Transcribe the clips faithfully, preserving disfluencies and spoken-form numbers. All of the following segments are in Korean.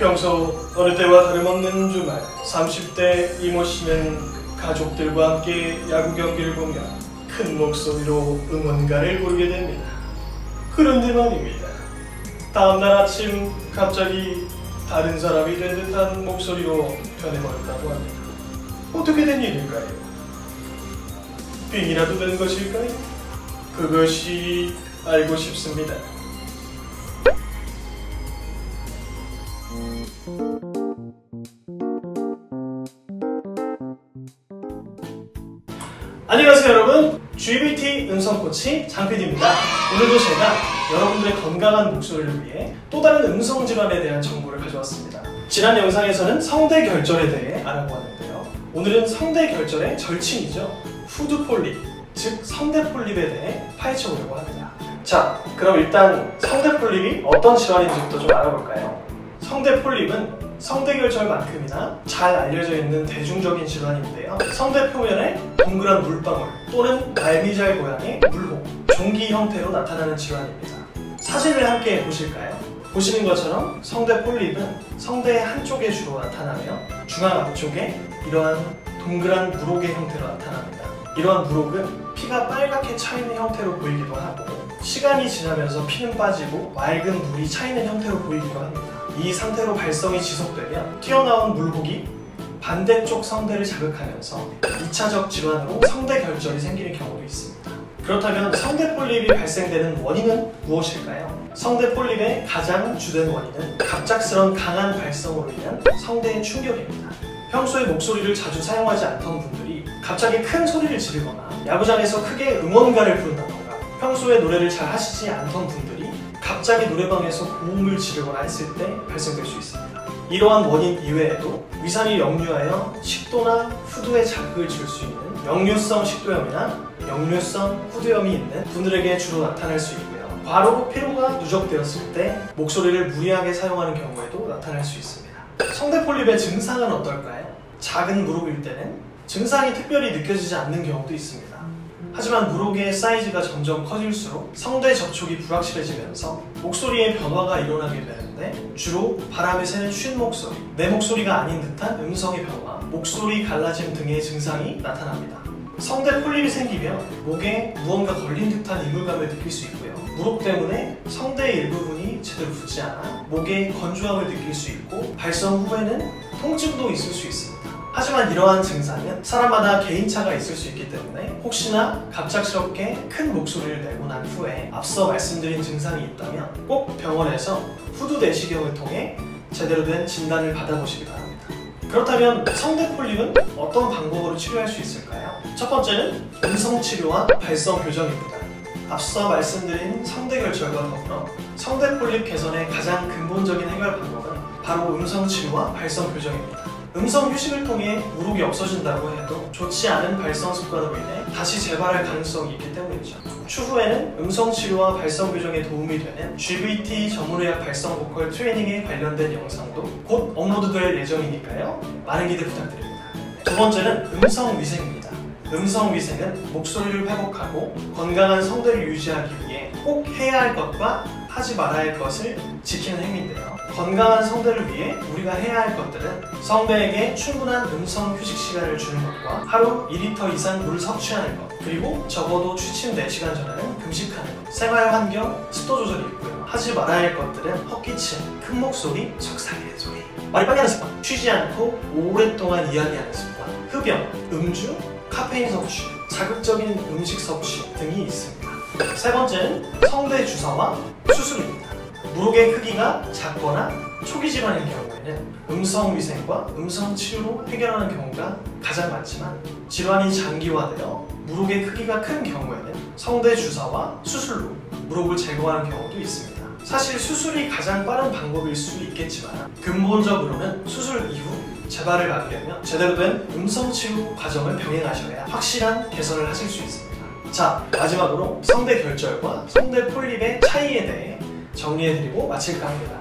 평소 어느 때와 다름없는 주말, 삼십 대 이모 씨는 가족들과 함께 야구 경기를 보며 큰 목소리로 응원가를 부르게 됩니다. 그런데 말입니다. 다음날 아침 갑자기 다른 사람이 된 듯한 목소리로 변해버렸다고 합니다. 어떻게 된 일일까요? 빙이라도 된 것일까요? 그것이 알고 싶습니다. 안녕하세요 여러분, 지비티 음성코치 장피디입니다. 오늘도 제가 여러분들의 건강한 목소리를 위해 또 다른 음성질환에 대한 정보를 가져왔습니다. 지난 영상에서는 성대결절에 대해 알아보았는데요, 오늘은 성대결절의 절친이죠, 푸드폴립, 즉 성대폴립에 대해 파헤쳐보려고 합니다. 자, 그럼 일단 성대폴립이 어떤 질환인지부터 좀 알아볼까요? 성대폴립은 성대결절만큼이나 잘 알려져 있는 대중적인 질환인데요, 성대 표면에 동그란 물방울 또는 말미잘 모양의 물혹, 종기 형태로 나타나는 질환입니다. 사진을 함께 보실까요? 보시는 것처럼 성대폴립은 성대의 한쪽에 주로 나타나며 중앙 앞쪽에 이러한 동그란 물혹의 형태로 나타납니다. 이러한 물혹은 피가 빨갛게 차있는 형태로 보이기도 하고, 시간이 지나면서 피는 빠지고 맑은 물이 차있는 형태로 보이기도 합니다. 이 상태로 발성이 지속되면 튀어나온 물혹이 반대쪽 성대를 자극하면서 이 차적 질환으로 성대결절이 생기는 경우도 있습니다. 그렇다면 성대폴립이 발생되는 원인은 무엇일까요? 성대폴립의 가장 주된 원인은 갑작스런 강한 발성으로 인한 성대의 충격입니다. 평소에 목소리를 자주 사용하지 않던 분들이 갑자기 큰 소리를 지르거나 야구장에서 크게 응원가를 부른다던가, 평소에 노래를 잘 하시지 않던 분들이 갑자기 노래방에서 고음을 지르거나 했을 때 발생될 수 있습니다. 이러한 원인 이외에도 위산이 역류하여 식도나 후두에 자극을 줄 수 있는 역류성 식도염이나 역류성 후두염이 있는 분들에게 주로 나타날 수 있고요, 과로 피로가 누적되었을 때 목소리를 무리하게 사용하는 경우에도 나타날 수 있습니다. 성대폴립의 증상은 어떨까요? 작은 물혹일 때는 증상이 특별히 느껴지지 않는 경우도 있습니다. 하지만 물혹의 사이즈가 점점 커질수록 성대 접촉이 불확실해지면서 목소리의 변화가 일어나게 되는데, 주로 바람에 새는 쉰 목소리, 내 목소리가 아닌 듯한 음성의 변화, 목소리 갈라짐 등의 증상이 나타납니다. 성대 폴립이 생기면 목에 무언가 걸린 듯한 이물감을 느낄 수 있고요, 물혹 때문에 성대의 일부분이 제대로 붙지 않아 목에 건조함을 느낄 수 있고, 발성 후에는 통증도 있을 수 있습니다. 하지만 이러한 증상은 사람마다 개인차가 있을 수 있기 때문에 혹시나 갑작스럽게 큰 목소리를 내고 난 후에 앞서 말씀드린 증상이 있다면 꼭 병원에서 후두 내시경을 통해 제대로 된 진단을 받아보시기 바랍니다. 그렇다면 성대폴립은 어떤 방법으로 치료할 수 있을까요? 첫 번째는 음성치료와 발성 교정입니다. 앞서 말씀드린 성대결절과 더불어 성대폴립 개선의 가장 근본적인 해결 방법은 바로 음성치료와 발성 교정입니다. 음성 휴식을 통해 물혹이 없어진다고 해도 좋지 않은 발성 습관으로 인해 다시 재발할 가능성이 있기 때문이죠. 추후에는 음성 치료와 발성 교정에 도움이 되는 지비티 전문의학 발성 보컬 트레이닝에 관련된 영상도 곧 업로드될 예정이니까요, 많은 기대 부탁드립니다. 두 번째는 음성 위생입니다. 음성 위생은 목소리를 회복하고 건강한 성대를 유지하기 위해 꼭 해야 할 것과 하지 말아야 할 것을 지키는 행위인데요, 건강한 성대를 위해 우리가 해야 할 것들은 성대에게 충분한 음성 휴식 시간을 주는 것과 하루 이 리터 이상 물을 섭취하는 것, 그리고 적어도 취침 네 시간 전에는 금식하는 것, 생활 환경, 습도 조절이 있고요, 하지 말아야 할 것들은 헛기침, 큰 목소리, 속삭이는 소리, 말이 빨리 하는 습관, 쉬지 않고 오랫동안 이야기하는 습관, 흡연, 음주, 카페인 섭취, 자극적인 음식 섭취 등이 있습니다. 세 번째는 성대 주사와 수술입니다. 물혹의 크기가 작거나 초기 질환인 경우에는 음성 위생과 음성 치료로 해결하는 경우가 가장 많지만, 질환이 장기화되어 물혹의 크기가 큰 경우에는 성대 주사와 수술로 물혹을 제거하는 경우도 있습니다. 사실 수술이 가장 빠른 방법일 수 있겠지만 근본적으로는 수술 이후 재발을 막으려면 제대로 된 음성 치료 과정을 병행하셔야 확실한 개선을 하실 수 있습니다. 자, 마지막으로 성대결절과 성대폴립의 차이에 대해 정리해드리고 마칠까 합니다.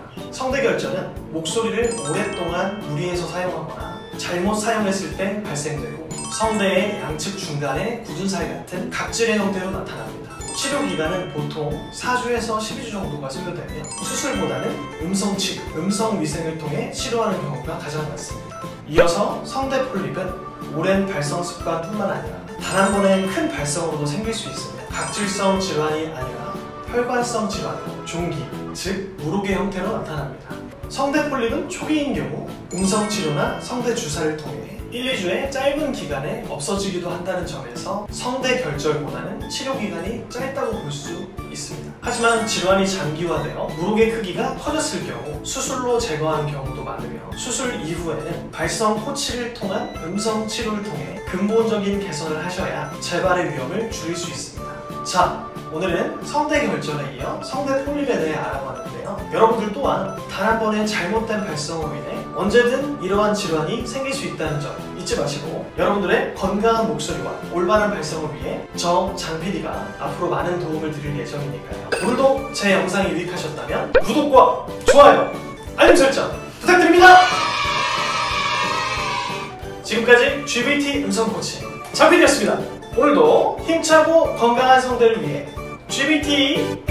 성대결절은 목소리를 오랫동안 무리해서 사용하거나 잘못 사용했을 때 발생되고, 성대의 양측 중간에 굳은 살 같은 각질의 형태로 나타납니다. 치료 기간은 보통 사 주에서 십이 주 정도가 소요되며 수술보다는 음성 치료, 음성 위생을 통해 치료하는 경우가 가장 많습니다. 이어서 성대 폴립은 오랜 발성 습관뿐만 아니라 단 한 번의 큰 발성으로도 생길 수 있으며 각질성 질환이 아니라 혈관성 질환, 종기, 즉 무록의 형태로 나타납니다. 성대 폴립은 초기인 경우 음성 치료나 성대 주사를 통해 일, 이 주의 짧은 기간에 없어지기도 한다는 점에서 성대 결절보다는 치료 기간이 짧다고 볼 수 있습니다. 하지만 질환이 장기화되어 무록의 크기가 커졌을 경우 수술로 제거하는 경우도 많으며 수술 이후에는 발성 코치를 통한 음성 치료를 통해 근본적인 개선을 하셔야 재발의 위험을 줄일 수 있습니다. 자, 오늘은 성대 결절에 이어 성대 폴립에 대해 알아봤는데요. 여러분들 또한 단 한 번의 잘못된 발성으로 인해 언제든 이러한 질환이 생길 수 있다는 점 잊지 마시고 여러분들의 건강한 목소리와 올바른 발성을 위해 저 장피디가 앞으로 많은 도움을 드릴 예정이니까요. 오늘도 제 영상이 유익하셨다면 구독과 좋아요, 알림 설정 부탁드립니다. 지금까지 지비티 음성 코치 장피디였습니다. 오늘도 힘차고 건강한 성대를 위해 지비티